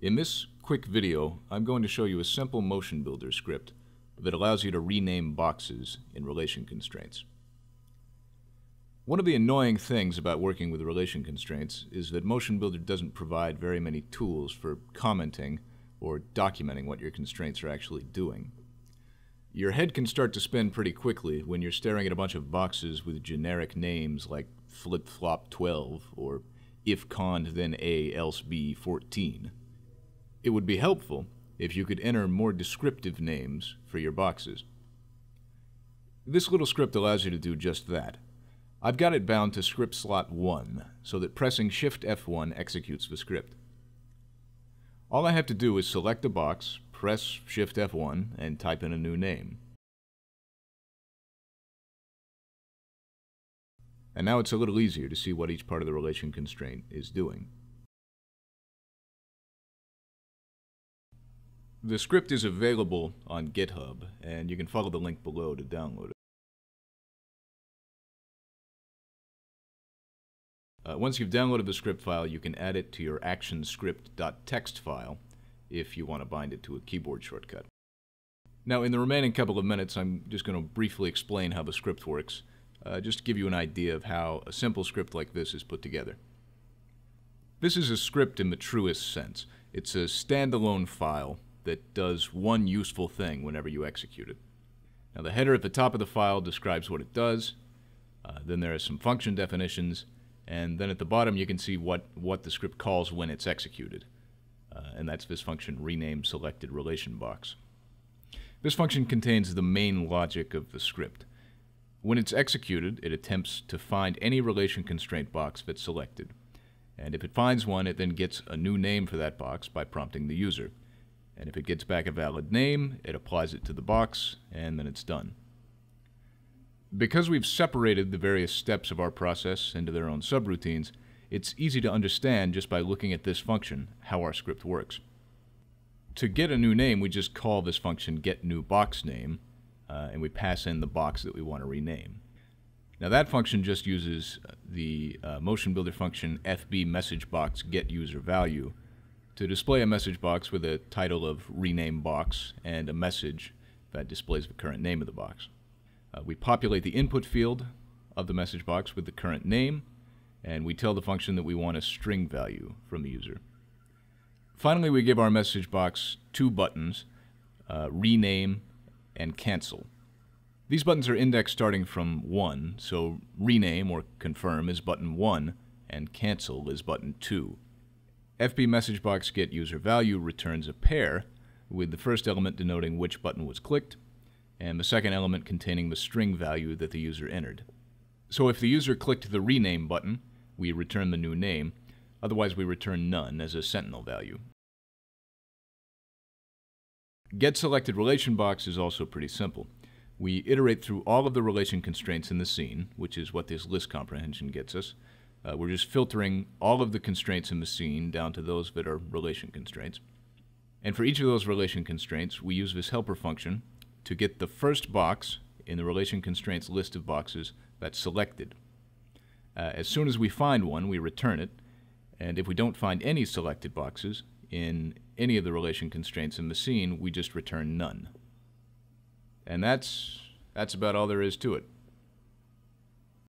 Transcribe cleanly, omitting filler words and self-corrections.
In this quick video, I'm going to show you a simple MotionBuilder script that allows you to rename boxes in relation constraints. One of the annoying things about working with relation constraints is that MotionBuilder doesn't provide very many tools for commenting or documenting what your constraints are actually doing. Your head can start to spin pretty quickly when you're staring at a bunch of boxes with generic names like flip-flop 12 or if cond then A else B 14. It would be helpful if you could enter more descriptive names for your boxes. This little script allows you to do just that. I've got it bound to script slot 1 so that pressing Shift F1 executes the script. All I have to do is select a box, press Shift F1, and type in a new name. And now it's a little easier to see what each part of the relation constraint is doing. The script is available on GitHub, and you can follow the link below to download it. Once you've downloaded the script file, you can add it to your actionscript.txt file if you want to bind it to a keyboard shortcut. Now, in the remaining couple of minutes, I'm just going to briefly explain how the script works, just to give you an idea of how a simple script like this is put together. This is a script in the truest sense. It's a standalone file that does one useful thing whenever you execute it. Now, the header at the top of the file describes what it does, then there are some function definitions, and then at the bottom you can see what the script calls when it's executed. And that's this function rename selected relation box. This function contains the main logic of the script. When it's executed, it attempts to find any relation constraint box that's selected. And if it finds one, it then gets a new name for that box by prompting the user. And if it gets back a valid name, it applies it to the box, and then it's done. Because we've separated the various steps of our process into their own subroutines, it's easy to understand just by looking at this function how our script works. To get a new name, we just call this function getNewBoxName, and we pass in the box that we want to rename. Now that function just uses the MotionBuilder function fbMessageBox getUserValue to display a message box with a title of rename box and a message that displays the current name of the box. We populate the input field of the message box with the current name, and we tell the function that we want a string value from the user. Finally, we give our message box two buttons, rename and cancel. These buttons are indexed starting from 1, so rename or confirm is button 1 and cancel is button 2. fbMessageBox getUserValue returns a pair with the first element denoting which button was clicked and the second element containing the string value that the user entered. So if the user clicked the rename button, we return the new name, otherwise we return none as a sentinel value. getSelectedRelationBox is also pretty simple. We iterate through all of the relation constraints in the scene, which is what this list comprehension gets us. We're just filtering all of the constraints in the scene down to those that are relation constraints. And for each of those relation constraints, we use this helper function to get the first box in the relation constraints list of boxes that's selected. As soon as we find one, we return it, and if we don't find any selected boxes in any of the relation constraints in the scene, we just return none. And that's about all there is to it.